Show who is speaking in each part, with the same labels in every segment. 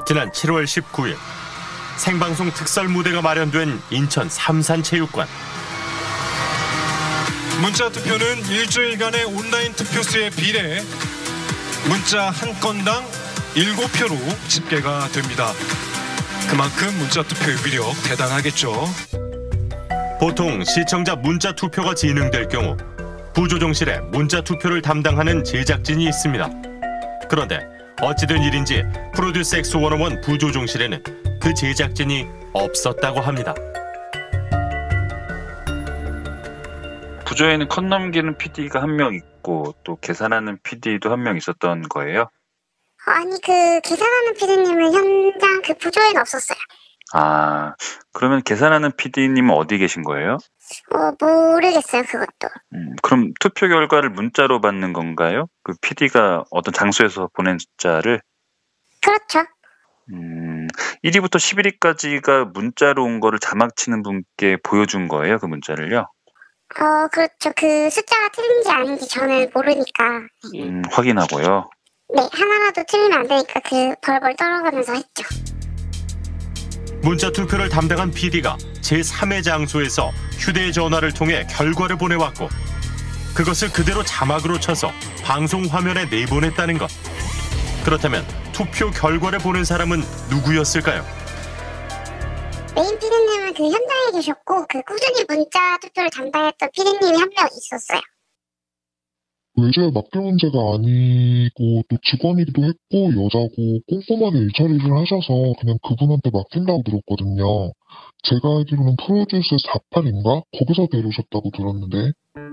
Speaker 1: 지난 7월 19일 생방송 특설 무대가 마련된 인천 삼산체육관.
Speaker 2: 문자 투표는 일주일간의 온라인 투표수에 비례 문자 한 건당 7표로 집계가 됩니다. 그만큼 문자 투표의 위력 대단하겠죠.
Speaker 1: 보통 시청자 문자 투표가 진행될 경우 부조종실에 문자 투표를 담당하는 제작진이 있습니다. 그런데 어찌된 일인지 프로듀스 X101 부조종실에는 그 제작진이 없었다고 합니다.
Speaker 3: 부조에는 컷 넘기는 PD가 한 명 있고 또 계산하는 PD도 한 명 있었던 거예요?
Speaker 4: 아니, 계산하는 PD님은 현장 부조에는 없었어요.
Speaker 3: 아, 그러면 계산하는 PD님은 어디 계신 거예요?
Speaker 4: 모르겠어요, 그것도.
Speaker 3: 그럼 투표 결과를 문자로 받는 건가요? 그 PD가 어떤 장소에서 보낸 숫자를?
Speaker 4: 그렇죠.
Speaker 3: 1위부터 11위까지가 문자로 온 거를 자막 치는 분께 보여준 거예요, 그 문자를요?
Speaker 4: 그렇죠. 그 숫자가 틀린지 아닌지 저는 모르니까.
Speaker 3: 확인하고요.
Speaker 4: 네, 하나라도 틀리면 안 되니까 벌벌 떨어가면서 했죠.
Speaker 1: 문자 투표를 담당한 PD가 제3의 장소에서 휴대전화를 통해 결과를 보내왔고 그것을 그대로 자막으로 쳐서 방송 화면에 내보냈다는 것. 그렇다면 투표 결과를 보낸 사람은 누구였을까요?
Speaker 4: 메인 PD님은 현장에 계셨고 꾸준히 문자 투표를 담당했던 PD님이 한 명 있었어요.
Speaker 5: 외제 막대 문제가 아니고 또 직원이기도 했고 여자고 꼼꼼하게 일처리를 하셔서 그냥 그분한테 맡긴다고 들었거든요. 제가 알기로는 프로듀스 48인가? 거기서 데려오셨다고 들었는데.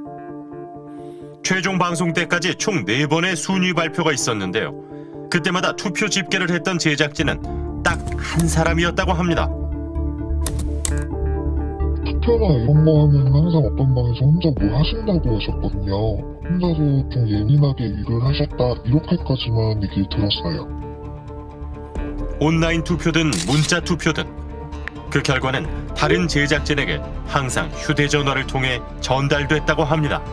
Speaker 1: 최종 방송 때까지 총 4번의 순위 발표가 있었는데요. 그때마다 투표 집계를 했던 제작진은 딱 한 사람이었다고 합니다.
Speaker 5: 투표나 이런 거 하면 항상 어떤 방에서 혼자 뭘 하신다고 하셨거든요. 혼자서 좀 예민하게 일을 하셨다 이렇게까지만 얘기 들었어요.
Speaker 1: 온라인 투표든 문자 투표든 그 결과는 다른 제작진에게 항상 휴대전화를 통해 전달됐다고 합니다.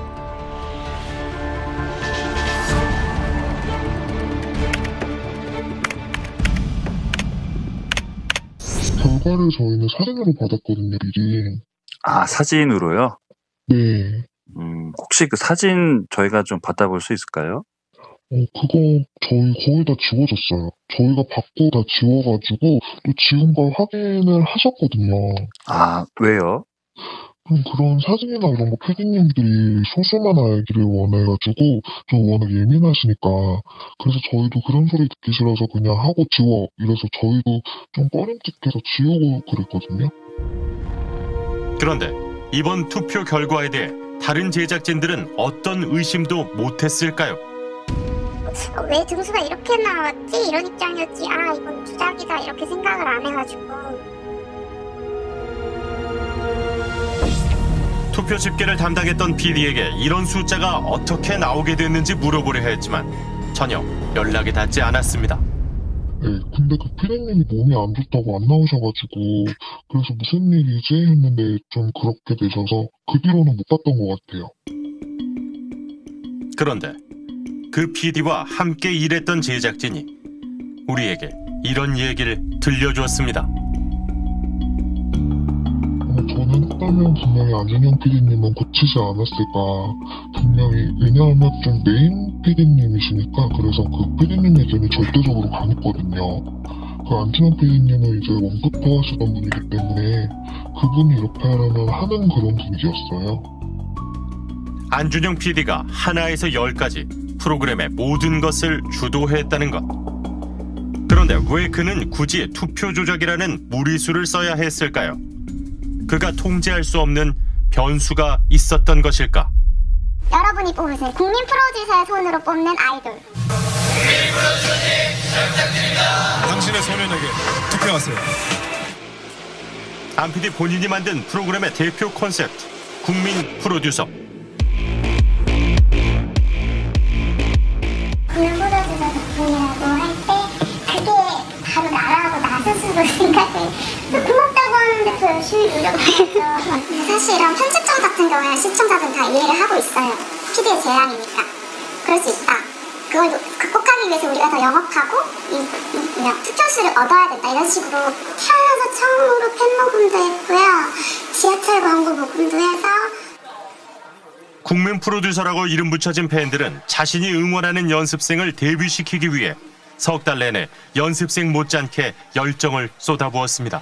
Speaker 5: 결과를 저희는 사진으로 받았거든요, 미리.
Speaker 3: 아, 사진으로요?
Speaker 5: 네.
Speaker 3: 혹시 그 사진 저희가 좀 받아볼 수 있을까요?
Speaker 5: 그거 저희 거의 다 지워졌어요. 저희가 받고 다 지워가지고 또 지운 걸 확인을 하셨거든요.
Speaker 3: 아, 왜요?
Speaker 5: 그런 사진이나 이런 거 PD님들이 소수만 알기를 원해가지고 좀 워낙 예민하시니까 그래서 저희도 그런 소리 듣기 싫어서 그냥 하고 지워 이래서 저희도 좀 꺼림칙해서 지우고 그랬거든요.
Speaker 1: 그런데 이번 투표 결과에 대해 다른 제작진들은 어떤 의심도 못했을까요?
Speaker 4: 왜 등수가 이렇게 나왔지? 이런 입장이었지. 아, 이건 주작이다 이렇게 생각을 안 해가지고.
Speaker 1: 투표 집계를 담당했던 PD에게 이런 숫자가 어떻게 나오게 됐는지 물어보려 했지만 전혀 연락이 닿지 않았습니다.
Speaker 5: 네, 근데 그 PD님이 몸이 안 좋다고 안 나오셔가지고 그래서 무슨 일이지 했는데 좀 그렇게 되셔서 그 뒤로는 못 봤던 것 같아요.
Speaker 1: 그런데 그 PD와 함께 일했던 제작진이 우리에게 이런 얘기를 들려주었습니다.
Speaker 5: 저는 했다면 분명히 안준영 PD님은 고치지 않았을까. 분명히 왜냐하면 좀 메인 PD님이시니까 그래서 그 PD님 얘기는 절대적으로 강했거든요. 그 안준영 PD님은 이제 원부터 하시던 분이기 때문에 그분이 이렇게 하려면 하는 그런 분위기였어요.
Speaker 1: 안준영 PD가 하나에서 10까지 프로그램의 모든 것을 주도했다는 것. 그런데 왜 그는 굳이 투표 조작이라는 무리수를 써야 했을까요? 그가 통제할 수 없는 변수가 있었던 것일까?
Speaker 4: 여러분이 뽑으세요. 국민 프로듀서의 손으로 뽑는 아이돌.
Speaker 2: 국민 프로듀서님 잘 부탁드립니다. 당신의 소년에게 투표하세요.
Speaker 1: 안 PD 본인이 만든 프로그램의 대표 콘셉트, 국민 프로듀서.
Speaker 4: 국민 프로듀서 덕분이라고 할 때 그게 바로 나라고 나 스스로 생각해. 고맙다고 하는데 더 열심히 노력하죠. 사실 이런 편집점 같은 경우에 시청자들은 다 이해를 하고 있어요. PD의 재량이니까. 그럴 수 있다. 그걸 극복하기 하기 위해서 우리가 더 영업하고 투표수를 얻어야 된다 이런 식으로 태어나서 처음으로 팬 녹음도 했고요. 지하철 광고 녹음도 해서.
Speaker 1: 국민 프로듀서라고 이름 붙여진 팬들은 자신이 응원하는 연습생을 데뷔시키기 위해 석 달 내내 연습생 못지않게 열정을 쏟아부었습니다.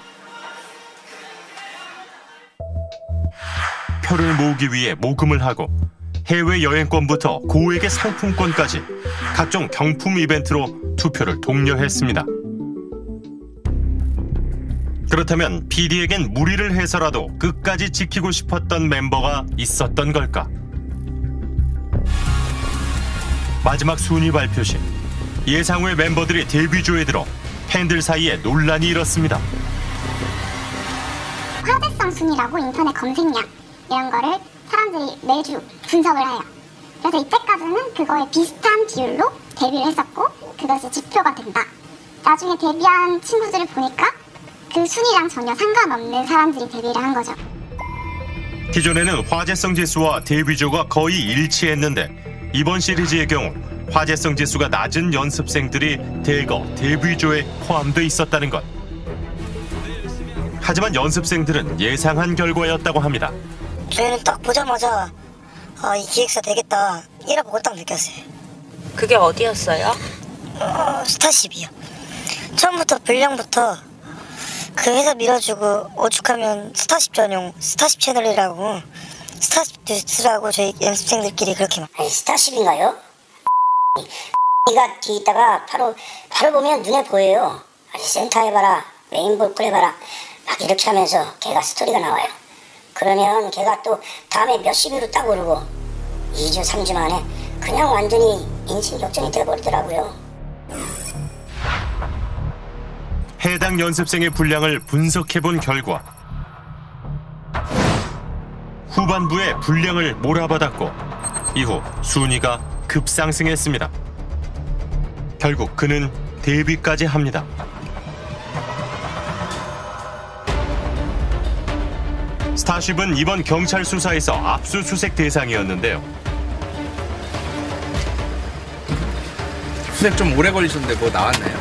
Speaker 1: 표를 모으기 위해 모금을 하고 해외여행권부터 고액의 상품권까지 각종 경품 이벤트로 투표를 독려했습니다. 그렇다면 PD에겐 무리를 해서라도 끝까지 지키고 싶었던 멤버가 있었던 걸까? 마지막 순위 발표 시 예상 외 멤버들이 데뷔조에 들어 팬들 사이에 논란이 일었습니다.
Speaker 4: 화제성 순위라고 인터넷 검색량 이런 거를 사람들이 매주 분석을 해요. 그래서 이때까지는 그거에 비슷한 비율로 데뷔를 했었고 그것이 지표가 된다. 나중에 데뷔한 친구들을 보니까 그 순위랑 전혀 상관없는 사람들이 데뷔를 한 거죠.
Speaker 1: 기존에는 화제성 지수와 데뷔조가 거의 일치했는데 이번 시리즈의 경우 화제성 지수가 낮은 연습생들이 대거 데뷔조에 포함돼 있었다는 것. 하지만 연습생들은 예상한 결과였다고 합니다.
Speaker 6: 저희는 딱 보자마자 이 기획사 되겠다 이라고 딱 느꼈어요.
Speaker 7: 그게 어디였어요?
Speaker 6: 스타쉽이요. 처음부터 분량부터 그 회사 밀어주고 오죽하면 스타쉽 전용 스타쉽 채널이라고 스타쉽 뉴스라고 저희 연습생들끼리 그렇게 막.
Speaker 8: 아니 스타쉽인가요? 이가 뒤에 있다가 바로 보면 눈에 보여요. 아니 센터 해봐라 메인볼 해봐라 막 이렇게 하면서 걔가 스토리가 나와요. 그러면 걔가 또 다음에 몇십 위로 딱 오르고 2주 3주 만에 그냥 완전히 인생 역전이 돼버리더라고요.
Speaker 1: 해당 연습생의 분량을 분석해본 결과 후반부에 분량을 몰아받았고 이후 순위가 급상승했습니다. 결국 그는 데뷔까지 합니다. 스타쉽은 이번 경찰 수사에서 압수수색 대상이었는데요.
Speaker 9: 수색 좀 오래 걸리셨는데 뭐 나왔나요?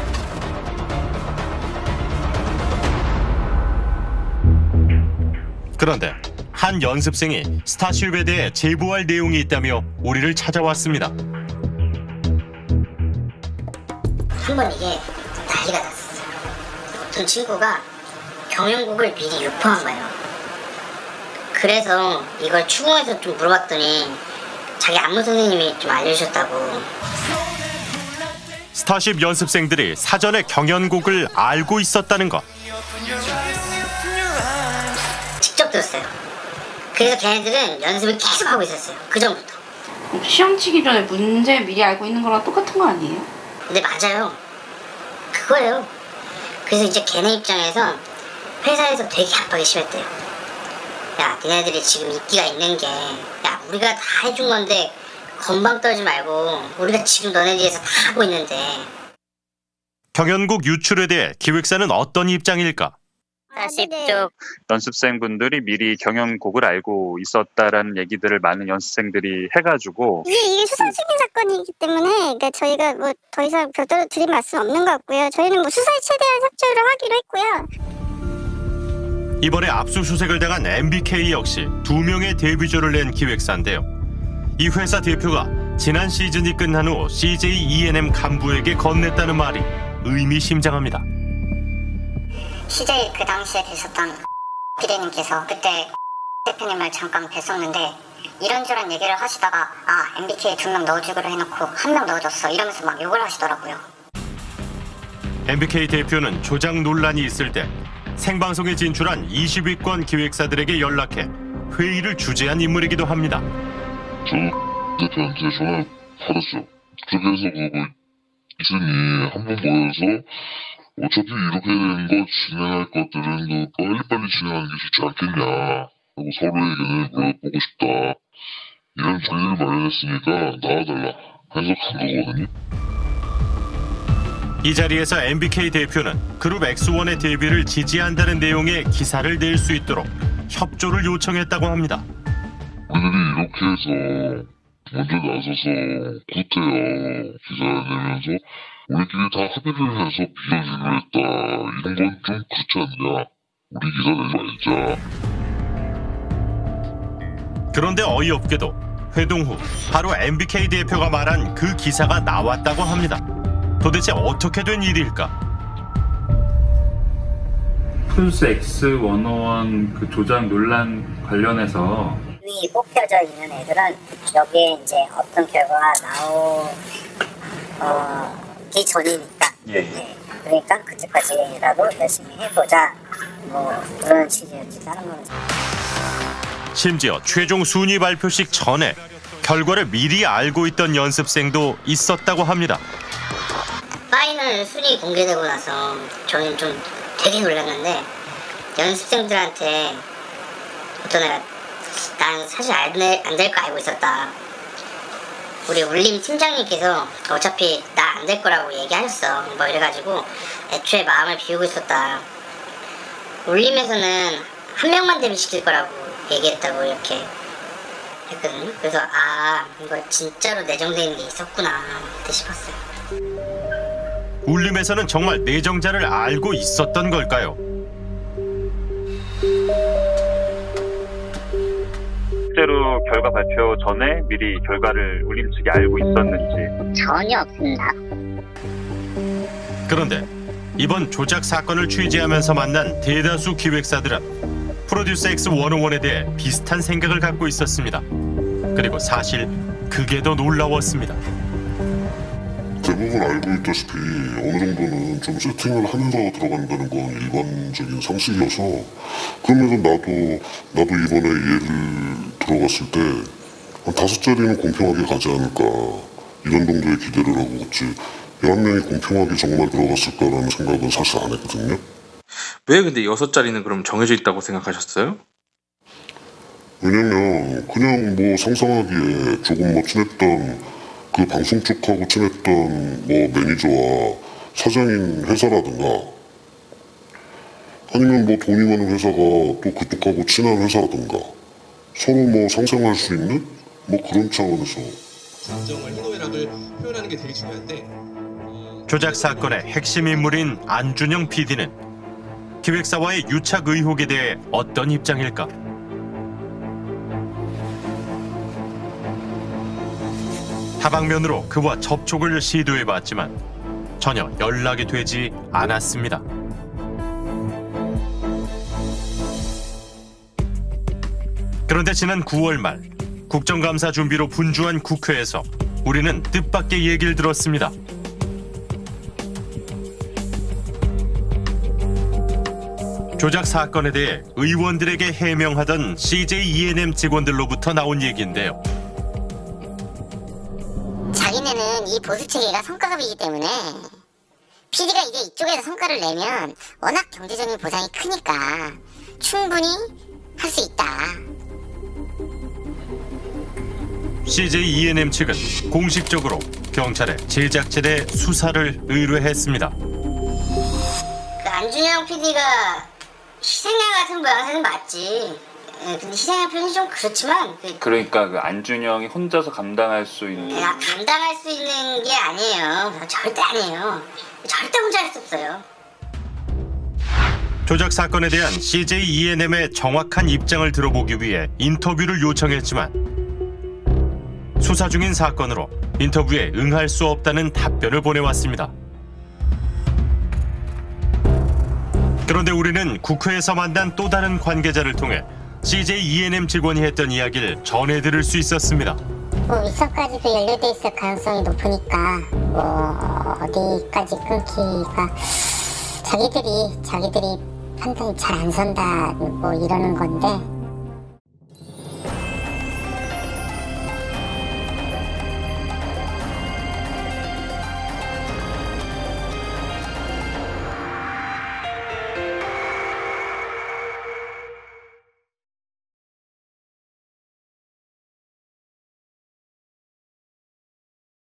Speaker 1: 그런데 한 연습생이 스타쉽에 대해 제보할 내용이 있다며 우리를 찾아왔습니다.
Speaker 8: 한번 이게 난리가 났었어요. 어떤 친구가 경영국을 미리 유포한 거예요. 그래서 이걸 추궁해서 좀 물어봤더니 자기 안무 선생님이 좀 알려주셨다고.
Speaker 1: 스타쉽 연습생들이 사전에 경연곡을 알고 있었다는 것.
Speaker 8: 직접 들었어요. 그래서 걔네들은 연습을 계속 하고 있었어요. 그 전부터.
Speaker 7: 시험 치기 전에 문제 미리 알고 있는 거랑 똑같은 거 아니에요?
Speaker 8: 근데 맞아요. 그거예요. 그래서 이제 걔네 입장에서 회사에서 되게 압박이 심했대요. 야, 니네들이 지금 인기가 있는 게, 야, 우리가 다 해준 건데 건방 떨지 말고 우리가 지금 너네 뒤에서 다 하고 있는데.
Speaker 1: 경연곡 유출에 대해 기획사는 어떤 입장일까?
Speaker 8: 스타쉽 쪽
Speaker 3: 연습생분들이 미리 경연곡을 알고 있었다라는 얘기들을 많은 연습생들이 해가지고
Speaker 4: 이게 수사적인 사건이기 때문에 그러니까 저희가 뭐 더 이상 별도로 드릴 말씀 없는 것 같고요. 저희는 뭐 수사에 최대한 협조를 하기로 했고요.
Speaker 1: 이번에 압수수색을 당한 MBK 역시 2명의 데뷔조를 낸 기획사인데요. 이 회사 대표가 지난 시즌이 끝난 후 CJ E&M 간부에게 건넸다는 말이 의미심장합니다.
Speaker 4: CJ 그 당시에 계셨던 PD님께서 그때 대표님을 잠깐 뵀었는데 이런저런 얘기를 하시다가 MBK 2명 넣어주기로 해놓고 1명 넣어줬어 이러면서 막 욕을 하시더라고요.
Speaker 1: MBK 대표는 조작 논란이 있을 때 생방송에 진출한 20위권 기획사들에게 연락해 회의를 주재한 인물이기도 합니다.
Speaker 5: 저는 대표한테 전화 받았어요. 그렇게 해서 그거 있으니 한번 모여서 어차피 이렇게 된 거 진행할 것들은 빨리빨리 진행하는 게 좋지 않겠냐 하고 서로에게는 물어보고 싶다 이런 자리를 마련했으니까 나와달라 해서 간 거거든요.
Speaker 1: 이 자리에서 MBK 대표는 그룹 X1의 데뷔를 지지한다는 내용의 기사를 낼 수 있도록 협조를 요청했다고 합니다.
Speaker 5: 우리들이 이렇게 해서 먼저 나서서 구태여 기사를 내면서 우리끼리 다 합의를 해서 빌려주기로 했다. 이런 건 좀 그렇지 않냐. 우리 기사 내지 말자.
Speaker 1: 그런데 어이없게도 회동 후 바로 MBK 대표가 말한 그 기사가 나왔다고 합니다. 도대체 어떻게 된 일일까?
Speaker 3: 프로듀스 X101 그 조작 논란 관련해서
Speaker 6: 이 뽑혀져 있는 애들은 여기에 이제 어떤 결과가 나오기 전이니까. 네. 그러니까 그때까지라도 열심히 해보자. 뭐 그런 취지였지 다른 건.
Speaker 1: 심지어 최종 순위 발표식 전에 결과를 미리 알고 있던 연습생도 있었다고 합니다.
Speaker 8: 파이널 순위 공개되고 나서 저는 좀 되게 놀랐는데 연습생들한테 어떤 애가 난 사실 안 될 거 알고 있었다. 우리 울림 팀장님께서 어차피 나 안 될 거라고 얘기하셨어. 뭐 이래가지고 애초에 마음을 비우고 있었다. 울림에서는 한 명만 데뷔시킬 거라고 얘기했다고 이렇게 했거든요. 그래서 이거 진짜로 내정돼 있는 게 있었구나 그때 싶었어요.
Speaker 1: 울림에서는 정말 내정자를 알고 있었던 걸까요?
Speaker 3: 실제로 결과 발표 전에 미리 결과를 울림 측이 알고 있었는지
Speaker 8: 전혀 없습니다.
Speaker 1: 그런데 이번 조작 사건을 취재하면서 만난 대다수 기획사들은 프로듀스 X101에 대해 비슷한 생각을 갖고 있었습니다. 그리고 사실 그게 더 놀라웠습니다.
Speaker 5: 대부분 알고 있다시피 어느 정도는 좀 세팅을 하면서 들어간다는 건 일반적인 상식이어서 그러면서 나도 이번에 얘를 들어갔을 때 한 5자리는 공평하게 가지 않을까 이런 정도의 기대를 하고 있지 11명이 공평하게 정말 들어갔을까라는 생각은 사실 안 했거든요.
Speaker 9: 왜 근데 6자리는 그럼 정해져 있다고 생각하셨어요?
Speaker 5: 왜냐면 그냥 뭐 상상하기에 조금 뭐 친했던 그 방송 쪽하고 친했던 뭐 매니저와 사장인 회사라든가 아니면 뭐 돈이 많은 회사가 또 그쪽하고 친한 회사라든가 서로 뭐 상생할 수 있는 뭐 그런 차원에서
Speaker 2: 감정을 희노애락을 표현하는 게 되게 중요한데
Speaker 1: 조작 사건의 핵심 인물인 안준영 PD는 기획사와의 유착 의혹에 대해 어떤 입장일까? 다방면으로 그와 접촉을 시도해봤지만 전혀 연락이 되지 않았습니다. 그런데 지난 9월 말 국정감사 준비로 분주한 국회에서 우리는 뜻밖의 얘기를 들었습니다. 조작 사건에 대해 의원들에게 해명하던 CJ E&M 직원들로부터 나온 얘기인데요.
Speaker 4: 자기네는 이 보수 체계가 성과급이기 때문에 PD가 이제 이쪽에서 성과를 내면 워낙 경제적인 보상이 크니까 충분히 할 수 있다.
Speaker 1: CJ E&M 측은 공식적으로 경찰에 제작진의 수사를 의뢰했습니다.
Speaker 8: 그 안준영 PD가 희생양 같은 모양새는 맞지. 근데 희생양 표현이 좀 그렇지만
Speaker 3: 그러니까 그 안준영이 혼자서 감당할 수 있는
Speaker 8: 감당할 수 있는 게 아니에요. 절대 아니에요. 절대 혼자 할 수 없어요.
Speaker 1: 조작 사건에 대한 CJ E&M의 정확한 입장을 들어보기 위해 인터뷰를 요청했지만 수사 중인 사건으로 인터뷰에 응할 수 없다는 답변을 보내왔습니다. 그런데 우리는 국회에서 만난 또 다른 관계자를 통해 CJ E&M 직원이 했던 이야기를 전해들을 수 있었습니다.
Speaker 4: 뭐 윗선까지도 연루돼 있을 가능성이 높으니까 뭐 어디까지 끊기가 자기들이 판단이 잘 안 선다 뭐 이러는 건데